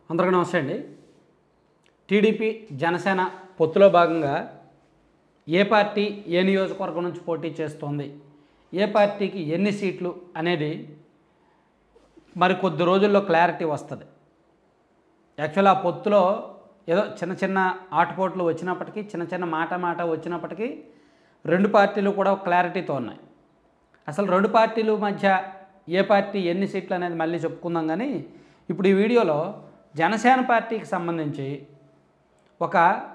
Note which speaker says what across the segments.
Speaker 1: అందరికీ నమస్తే అండి. టీడీపీ జనసేన పొత్తులో భాగంగా ఏ పార్టీ ఏ నియోజకవర్గం నుంచి పోటీ చేస్తోంది, ఏ పార్టీకి ఎన్ని సీట్లు అనేది మరి కొద్ది రోజుల్లో క్లారిటీ వస్తుంది. యాక్చువల్ ఆ పొత్తులో ఏదో చిన్న చిన్న ఆటుపోట్లు వచ్చినప్పటికీ, చిన్న చిన్న మాట వచ్చినప్పటికీ రెండు పార్టీలు కూడా క్లారిటీతో ఉన్నాయి. అసలు రెండు పార్టీలు మధ్య ఏ పార్టీ ఎన్ని సీట్లు అనేది మళ్ళీ చెప్పుకుందాం. కానీ ఇప్పుడు ఈ వీడియోలో జనసేన పార్టీకి సంబంధించి ఒక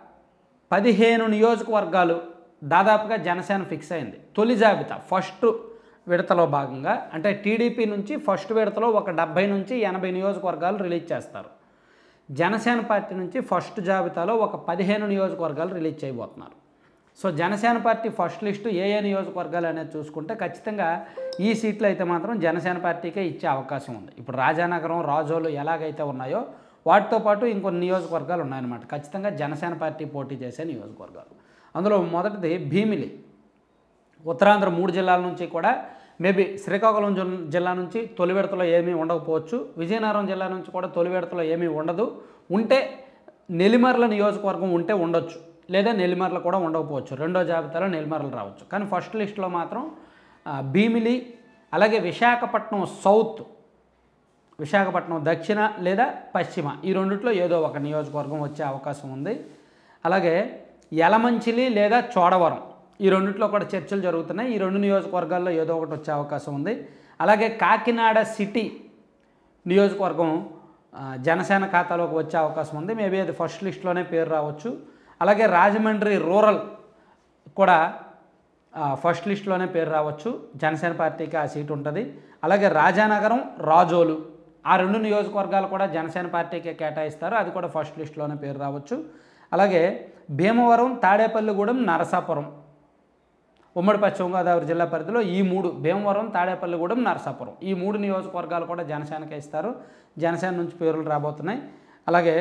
Speaker 1: 15 నియోజకవర్గాలు దాదాపుగా జనసేన ఫిక్స్ అయింది. తొలి జాబితా ఫస్ట్ విడతలో భాగంగా, అంటే టీడీపీ నుంచి ఫస్ట్ విడతలో ఒక 70 నుంచి 80 నియోజకవర్గాలు రిలీజ్ చేస్తారు. జనసేన పార్టీ నుంచి ఫస్ట్ జాబితాలో ఒక 15 నియోజకవర్గాలు రిలీజ్ చేయబోతున్నారు. So Janasena party first list ఏ నియోజకవర్గాలు అనేది చూసుకుంటే ఖచ్చితంగా ఈ సీట్లు అయితే మాత్రం జనసేన పార్టీకే ఇచ్చే అవకాశం ఉంది. ఇప్పుడు రాజానగరం, రాజోలు ఎలాగైతే ఉన్నాయో వాటితో పాటు ఇంకొన్ని నియోజకవర్గాలు ఉన్నాయన్నమాట. ఖచ్చితంగా జనసేన పార్టీ పోటీ చేసే నియోజకవర్గాలు. అందులో మొదటిది భీమిలి. ఉత్తరాంధ్ర 3 జిల్లాల నుంచి కూడా మేబీ శ్రీకాకుళం జిల్లా నుంచి తొలి విడతలో ఏమీ ఉండకపోవచ్చు. విజయనగరం జిల్లా నుంచి కూడా తొలి విడతలో ఏమీ ఉండదు. ఉంటే నెల్లిమర్ల నియోజకవర్గం ఉంటే ఉండొచ్చు, లేదా నెల్లిమర్ల కూడా ఉండకపోవచ్చు. రెండో జాబితాలో నెల్లిమర్లు రావచ్చు. కానీ ఫస్ట్ లిస్టులో మాత్రం భీమిలి, అలాగే విశాఖపట్నం సౌత్, విశాఖపట్నం దక్షిణ లేదా పశ్చిమ, ఈ రెండిట్లో ఏదో ఒక నియోజకవర్గం వచ్చే అవకాశం ఉంది. అలాగే యలమంచిలి లేదా చోడవరం, ఈ రెండిట్లో కూడా చర్చలు జరుగుతున్నాయి. ఈ రెండు నియోజకవర్గాల్లో ఏదో ఒకటి వచ్చే అవకాశం ఉంది. అలాగే కాకినాడ సిటీ నియోజకవర్గం జనసేన ఖాతాలోకి వచ్చే అవకాశం ఉంది. మేబీ అది ఫస్ట్ లిస్టులోనే పేరు రావచ్చు. అలాగే రాజమండ్రి రూరల్ కూడా ఫస్ట్ లిస్టులోనే పేరు రావచ్చు. జనసేన పార్టీకి ఆ సీటు ఉంటుంది. అలాగే రాజానగరం, రాజోలు, ఆ రెండు నియోజకవర్గాలు కూడా జనసేన పార్టీకి కేటాయిస్తారు. అది కూడా ఫస్ట్ లిస్టులోనే పేరు రావచ్చు. అలాగే భీమవరం, తాడేపల్లిగూడెం, నరసాపురం, ఉమ్మడి పశ్చిమ గోదావరి జిల్లా పరిధిలో ఈ 3, భీమవరం, తాడేపల్లిగూడెం, నరసాపురం, ఈ 3 నియోజకవర్గాలు కూడా జనసేనకే ఇస్తారు. జనసేన నుంచి పేర్లు రాబోతున్నాయి. అలాగే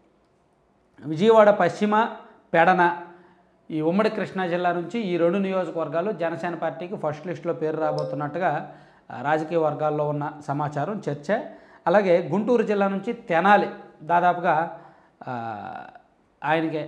Speaker 1: విజయవాడ పశ్చిమ, పెడన, ఈ ఉమ్మడి కృష్ణా జిల్లా నుంచి ఈ 2 నియోజకవర్గాలు జనసేన పార్టీకి ఫస్ట్ లిస్టులో పేరు రాబోతున్నట్టుగా రాజకీయ వర్గాల్లో ఉన్న సమాచారం, చర్చ. అలాగే గుంటూరు జిల్లా నుంచి తెనాలి దాదాపుగా ఆయనకే,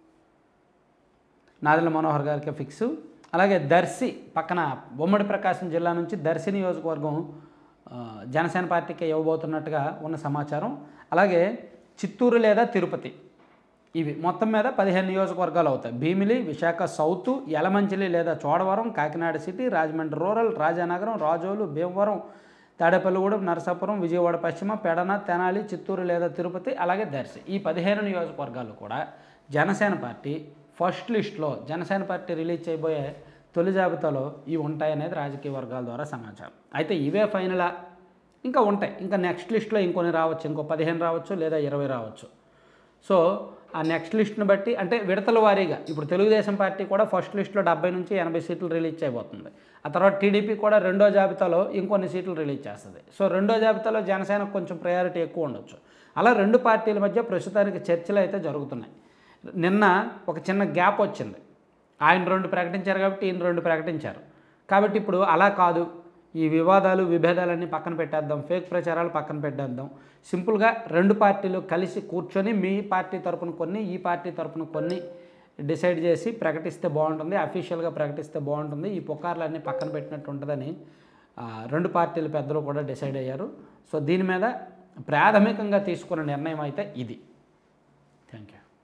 Speaker 1: నాదెళ్ల మనోహర్ గారికి ఫిక్సు. అలాగే దర్శి పక్కన ఉమ్మడి ప్రకాశం జిల్లా నుంచి దర్శి నియోజకవర్గం జనసేన పార్టీకి ఇవ్వబోతున్నట్టుగా ఉన్న సమాచారం. అలాగే చిత్తూరు లేదా తిరుపతి, ఇవి మొత్తం మీద 15 నియోజకవర్గాలు అవుతాయి. భీమిలి, విశాఖ సౌత్, యలమంచిలి లేదా చోడవరం, కాకినాడ సిటీ, రాజమండ్రి రూరల్, రాజానగరం, రాజోలు, భీమవరం, తాడేపల్లిగూడెం, నరసాపురం, విజయవాడ పశ్చిమ, పెడన, తెనాలి, చిత్తూరు లేదా తిరుపతి, అలాగే దర్శి, ఈ 15 నియోజకవర్గాలు కూడా జనసేన పార్టీ ఫస్ట్ లిస్టులో, జనసేన పార్టీ రిలీజ్ చేయబోయే తొలి జాబితాలో ఇవి ఉంటాయనేది రాజకీయ వర్గాల ద్వారా సమాచారం. అయితే ఇవే ఫైనలా, ఇంకా ఉంటాయి, ఇంకా నెక్స్ట్ లిస్టులో ఇంకొన్ని రావచ్చు, ఇంకో 15 రావచ్చు లేదా 20 రావచ్చు. సో ఆ నెక్స్ట్ లిస్ట్ని బట్టి, అంటే విడతల వారీగా ఇప్పుడు తెలుగుదేశం పార్టీ కూడా ఫస్ట్ లిస్టులో 70 నుంచి 80 సీట్లు రిలీజ్ చేయబోతుంది. ఆ తర్వాత టీడీపీ కూడా రెండో జాబితాలో ఇంకొన్ని సీట్లు రిలీజ్ చేస్తుంది. సో రెండో జాబితాలో జనసేనకు కొంచెం ప్రయారిటీ ఎక్కువ ఉండొచ్చు. అలా రెండు పార్టీల మధ్య ప్రస్తుతానికి చర్చలు అయితే జరుగుతున్నాయి. నిన్న ఒక చిన్న గ్యాప్ వచ్చింది. ఆయన 2 ప్రకటించారు కాబట్టి ఈయన 2 ప్రకటించారు. కాబట్టి ఇప్పుడు అలా కాదు, ఈ వివాదాలు విభేదాలన్నీ పక్కన పెట్టేద్దాం, ఫేక్ ప్రచారాలు పక్కన పెట్టేద్దాం, సింపుల్గా రెండు పార్టీలు కలిసి కూర్చొని మీ పార్టీ తరపున కొన్ని, ఈ పార్టీ తరపున కొన్ని డిసైడ్ చేసి ప్రకటిస్తే బాగుంటుంది, అఫీషియల్గా ప్రకటిస్తే బాగుంటుంది, ఈ పుకార్లన్నీ పక్కన పెట్టినట్టు ఉంటుందని రెండు పార్టీల పెద్దలు కూడా డిసైడ్ అయ్యారు. సో దీని మీద ప్రాథమికంగా తీసుకున్న నిర్ణయం అయితే ఇది. Thank you.